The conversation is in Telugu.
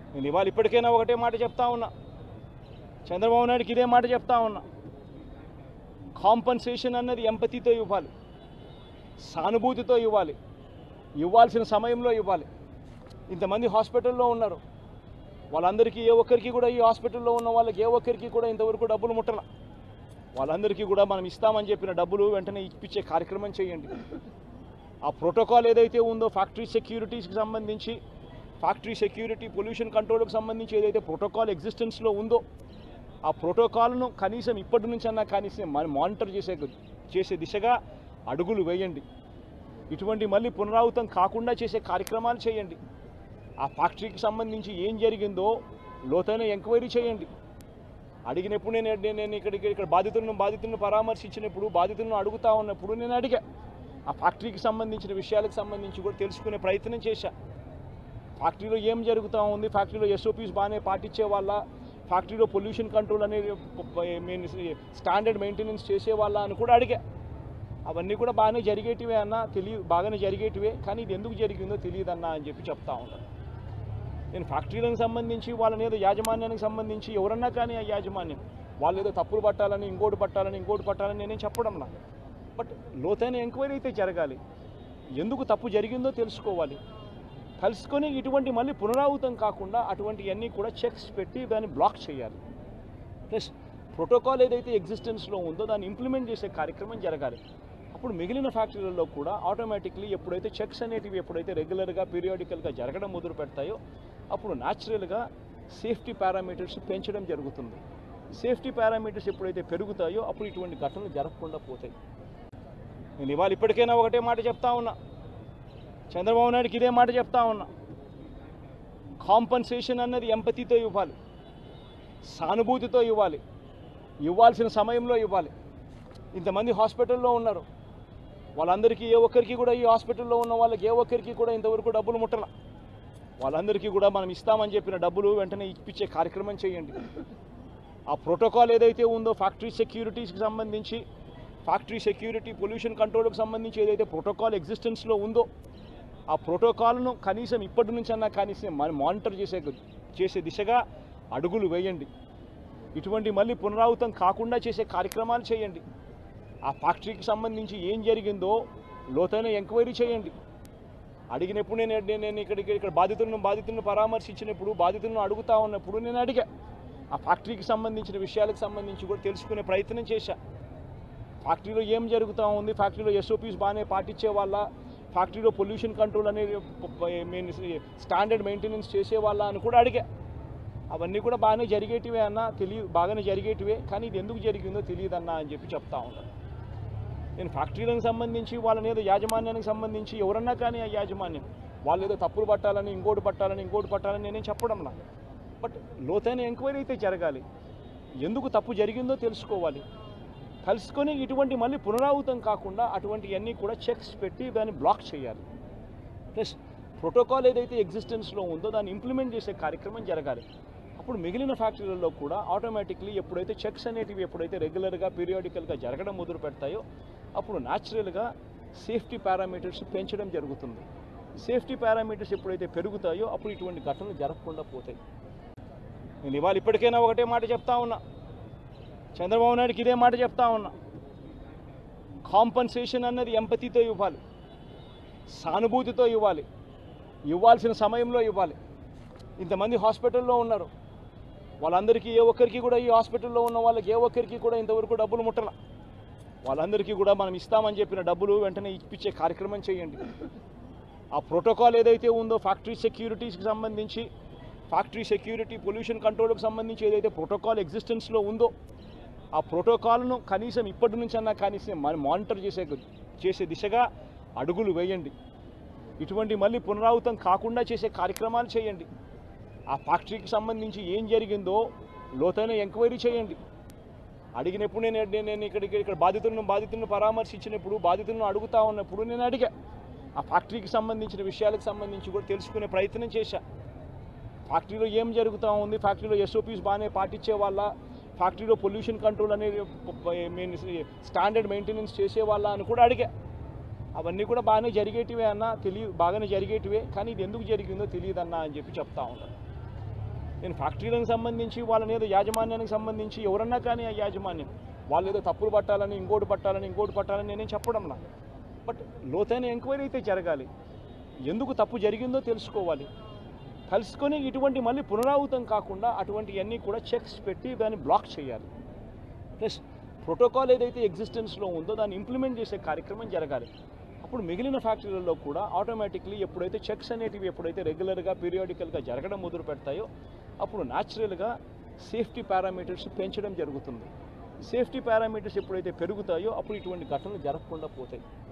నేను ఇవాళ ఇప్పటికైనా ఒకటే మాట చెప్తా ఉన్నా, చంద్రబాబు నాయుడుకి ఇదే మాట చెప్తా ఉన్నా. కాంపన్సేషన్ అన్నది ఎంపతితో ఇవ్వాలి, సానుభూతితో ఇవ్వాలి, ఇవ్వాల్సిన సమయంలో ఇవ్వాలి. ఇంతమంది హాస్పిటల్లో ఉన్నారు, వాళ్ళందరికీ ఏ ఒక్కరికి కూడా, ఈ హాస్పిటల్లో ఉన్న వాళ్ళకి ఏ ఒక్కరికి కూడా ఇంతవరకు డబ్బులు ముట్టల. వాళ్ళందరికీ కూడా మనం ఇస్తామని చెప్పిన డబ్బులు వెంటనే ఇప్పించే కార్యక్రమం చేయండి. ఆ ప్రోటోకాల్ ఏదైతే ఉందో ఫ్యాక్టరీ సెక్యూరిటీస్కి సంబంధించి, ఫ్యాక్టరీ సెక్యూరిటీ పొల్యూషన్ కంట్రోల్కి సంబంధించి ఏదైతే ప్రోటోకాల్ ఎగ్జిస్టెన్స్లో ఉందో ఆ ప్రోటోకాల్ను కనీసం ఇప్పటి నుంచన్నా కనీసం మనం మానిటర్ చేసే దిశగా అడుగులు వేయండి. ఇటువంటి మళ్ళీ పునరావృతం కాకుండా చేసే కార్యక్రమాలు చేయండి. ఆ ఫ్యాక్టరీకి సంబంధించి ఏం జరిగిందో లోతైన ఎంక్వైరీ చేయండి. అడిగినప్పుడు నేను ఇక్కడ బాధితులను పరామర్శించినప్పుడు, బాధితులను అడుగుతా ఉన్నప్పుడు నేను అడిగా. ఆ ఫ్యాక్టరీకి సంబంధించిన విషయాలకు సంబంధించి కూడా తెలుసుకునే ప్రయత్నం చేశా. ఫ్యాక్టరీలో ఏం జరుగుతూ ఉంది, ఫ్యాక్టరీలో ఎస్ఓపీస్ బాగానే పాటించే వాళ్ళ, ఫ్యాక్టరీలో పొల్యూషన్ కంట్రోల్ అనేది స్టాండర్డ్ మెయింటెనెన్స్ చేసే వాళ్ళ అని కూడా అడిగా. అవన్నీ కూడా బాగానే జరిగేటివే అన్న, బాగానే జరిగేటివే, కానీ ఇది ఎందుకు జరిగిందో తెలియదన్నా అని చెప్పి చెప్తా ఉన్నాను. నేను ఫ్యాక్టరీలకు సంబంధించి వాళ్ళని ఏదో యాజమాన్యానికి సంబంధించి ఎవరన్నా కానీ ఆ యాజమాన్యం వాళ్ళు ఏదో తప్పులు పట్టాలని, ఇంకోటి పట్టాలని నేనేం చెప్పడం నా. బట్ లోతైన ఎంక్వైరీ అయితే జరగాలి. ఎందుకు తప్పు జరిగిందో తెలుసుకోవాలి. తెలుసుకొని ఇటువంటి మళ్ళీ పునరావృతం కాకుండా అటువంటివన్నీ కూడా చెక్స్ పెట్టి దాన్ని బ్లాక్ చేయాలి. ప్లస్ ప్రోటోకాల్ ఏదైతే ఎగ్జిస్టెన్స్లో ఉందో దాన్ని ఇంప్లిమెంట్ చేసే కార్యక్రమం జరగాలి. అప్పుడు మిగిలిన ఫ్యాక్టరీలలో కూడా ఆటోమేటిక్లీ ఎప్పుడైతే చెక్స్ అనేటివి ఎప్పుడైతే రెగ్యులర్గా పీరియాడికల్గా జరగడం మొదలు పెడతాయో అప్పుడు న్యాచురల్గా సేఫ్టీ పారామీటర్స్ పెంచడం జరుగుతుంది. సేఫ్టీ పారామీటర్స్ ఎప్పుడైతే పెరుగుతాయో అప్పుడు ఇటువంటి ఘటనలు జరగకుండా పోతాయి. నేను ఇవాళ ఇప్పటికైనా ఒకటే మాట చెప్తా ఉన్నా, చంద్రబాబు నాయుడుకి ఇదే మాట చెప్తా ఉన్నా. కాంపన్సేషన్ అన్నది ఎంపతితో ఇవ్వాలి, సానుభూతితో ఇవ్వాలి, ఇవ్వాల్సిన సమయంలో ఇవ్వాలి. ఇంతమంది హాస్పిటల్లో ఉన్నారు, వాళ్ళందరికీ ఏ ఒక్కరికి కూడా, ఈ హాస్పిటల్లో ఉన్న వాళ్ళకి ఏ ఒక్కరికి కూడా ఇంతవరకు డబ్బులు ముట్టల. వాళ్ళందరికీ కూడా మనం ఇస్తామని చెప్పిన డబ్బులు వెంటనే ఇప్పించే కార్యక్రమం చేయండి. ఆ ప్రోటోకాల్ ఏదైతే ఉందో ఫ్యాక్టరీ సెక్యూరిటీస్కి సంబంధించి, ఫ్యాక్టరీ సెక్యూరిటీ పొల్యూషన్ కంట్రోల్కి సంబంధించి ఏదైతే ప్రోటోకాల్ ఎగ్జిస్టెన్స్లో ఉందో ఆ ప్రోటోకాల్ను కనీసం ఇప్పటి నుంచన్నా కనీసం మనం మానిటర్ చేసే దిశగా అడుగులు వేయండి. ఇటువంటి మళ్ళీ పునరావృతం కాకుండా చేసే కార్యక్రమాలు చేయండి. ఆ ఫ్యాక్టరీకి సంబంధించి ఏం జరిగిందో లోతైన ఎంక్వైరీ చేయండి. అడిగినప్పుడు నేను ఇక్కడ బాధితులను పరామర్శించినప్పుడు, బాధితులను అడుగుతా ఉన్నప్పుడు నేను అడిగా. ఆ ఫ్యాక్టరీకి సంబంధించిన విషయాలకు సంబంధించి కూడా తెలుసుకునే ప్రయత్నం చేశా. ఫ్యాక్టరీలో ఏం జరుగుతూ ఉంది, ఫ్యాక్టరీలో ఎస్ఓపీస్ బాగానే పాటించే వాళ్ళ, ఫ్యాక్టరీలో పొల్యూషన్ కంట్రోల్ అనేది స్టాండర్డ్ మెయింటెనెన్స్ చేసే వాళ్ళ అని కూడా అడిగా. అవన్నీ కూడా బాగానే జరిగేటివే అన్న, బాగానే జరిగేటివే, కానీ ఇది ఎందుకు జరిగిందో తెలియదన్నా అని చెప్పి చెప్తా ఉన్నాను. నేను ఫ్యాక్టరీలకు సంబంధించి వాళ్ళని ఏదో యాజమాన్యానికి సంబంధించి ఎవరన్నా కానీ ఆ యాజమాన్యం వాళ్ళు ఏదో తప్పులు పట్టాలని, ఇంకోటి పట్టాలని నేనేం చెప్పడం నా. బట్ లోతైన ఎంక్వైరీ అయితే జరగాలి. ఎందుకు తప్పు జరిగిందో తెలుసుకోవాలి. తెలుసుకొని ఇటువంటి మళ్ళీ పునరావృతం కాకుండా అటువంటివన్నీ కూడా చెక్స్ పెట్టి దాన్ని బ్లాక్ చేయాలి. ప్లస్ ప్రోటోకాల్ ఏదైతే ఎగ్జిస్టెన్స్లో ఉందో దాన్ని ఇంప్లిమెంట్ చేసే కార్యక్రమం జరగాలి. అప్పుడు మిగిలిన ఫ్యాక్టరీలలో కూడా ఆటోమేటిక్లీ ఎప్పుడైతే చెక్స్ అనేటివి ఎప్పుడైతే రెగ్యులర్గా పీరియాడికల్గా జరగడం మొదలు పెడతాయో అప్పుడు న్యాచురల్గా సేఫ్టీ పారామీటర్స్ పెంచడం జరుగుతుంది. సేఫ్టీ పారామీటర్స్ ఎప్పుడైతే పెరుగుతాయో అప్పుడు ఇటువంటి ఘటనలు జరగకుండా పోతాయి. నేను ఇవాళ ఇప్పటికైనా ఒకటే మాట చెప్తా ఉన్నా, చంద్రబాబు నాయుడుకి ఇదే మాట చెప్తా ఉన్నా. కాంపన్సేషన్ అన్నది ఎంపతితో ఇవ్వాలి, సానుభూతితో ఇవ్వాలి, ఇవ్వాల్సిన సమయంలో ఇవ్వాలి. ఇంతమంది హాస్పిటల్లో ఉన్నారు, వాళ్ళందరికీ ఏ ఒక్కరికి కూడా, ఈ హాస్పిటల్లో ఉన్న వాళ్ళకి ఏ ఒక్కరికి కూడా ఇంతవరకు డబ్బులు ముట్టల. వాళ్ళందరికీ కూడా మనం ఇస్తామని చెప్పిన డబ్బులు వెంటనే ఇప్పించే కార్యక్రమం చేయండి. ఆ ప్రోటోకాల్ ఏదైతే ఉందో ఫ్యాక్టరీ సెక్యూరిటీస్కి సంబంధించి, ఫ్యాక్టరీ సెక్యూరిటీ పొల్యూషన్ కంట్రోల్కి సంబంధించి ఏదైతే ప్రోటోకాల్ ఎగ్జిస్టెన్స్లో ఉందో ఆ ప్రోటోకాల్ను కనీసం ఇప్పటి నుంచన్నా కనీసం మనం మానిటర్ చేసే దిశగా అడుగులు వేయండి. ఇటువంటి మళ్ళీ పునరావృతం కాకుండా చేసే కార్యక్రమాలు చేయండి. ఆ ఫ్యాక్టరీకి సంబంధించి ఏం జరిగిందో లోతైన ఎంక్వైరీ చేయండి. అడిగినప్పుడు నేను ఇక్కడ బాధితులను పరామర్శించినప్పుడు, బాధితులను అడుగుతా ఉన్నప్పుడు నేను అడిగా. ఆ ఫ్యాక్టరీకి సంబంధించిన విషయాలకు సంబంధించి కూడా తెలుసుకునే ప్రయత్నం చేశా. ఫ్యాక్టరీలో ఏం జరుగుతూ ఉంది, ఫ్యాక్టరీలో ఎస్ఓపీస్ బాగానే పాటించే వాళ్ళ, ఫ్యాక్టరీలో పొల్యూషన్ కంట్రోల్ అనేది స్టాండర్డ్ మెయింటెనెన్స్ చేసే వాళ్ళ అని కూడా అడిగా. అవన్నీ కూడా బాగానే జరిగేటివే అన్న, బాగానే జరిగేటివే, కానీ ఇది ఎందుకు జరిగిందో తెలియదన్నా అని చెప్పి చెప్తా ఉన్నాను. నేను ఫ్యాక్టరీలకు సంబంధించి వాళ్ళని ఏదో యాజమాన్యానికి సంబంధించి ఎవరన్నా కానీ ఆ యాజమాన్యం వాళ్ళు ఏదో తప్పులు పట్టాలని ఇంకోటి పట్టాలని నేనేం చెప్పడంలా. బట్ లోతైన ఎంక్వైరీ అయితే జరగాలి. ఎందుకు తప్పు జరిగిందో తెలుసుకోవాలి. తెలుసుకొని ఇటువంటి మళ్ళీ పునరావృతం కాకుండా అటువంటివన్నీ కూడా చెక్స్ పెట్టి దాన్ని బ్లాక్ చేయాలి. ప్లస్ ప్రోటోకాల్ ఏదైతే ఎగ్జిస్టెన్స్లో ఉందో దాన్ని ఇంప్లిమెంట్ చేసే కార్యక్రమం జరగాలి. అప్పుడు మిగిలిన ఫ్యాక్టరీలలో కూడా ఆటోమేటిక్లీ ఎప్పుడైతే చెక్స్ అనేటివి ఎప్పుడైతే రెగ్యులర్గా పీరియాడికల్గా జరగడం మొదలు పెడతాయో అప్పుడు న్యాచురల్గా సేఫ్టీ పారామీటర్స్ పెంచడం జరుగుతుంది. సేఫ్టీ పారామీటర్స్ ఎప్పుడైతే పెరుగుతాయో అప్పుడు ఇటువంటి ఘటనలు జరగకుండా పోతాయి.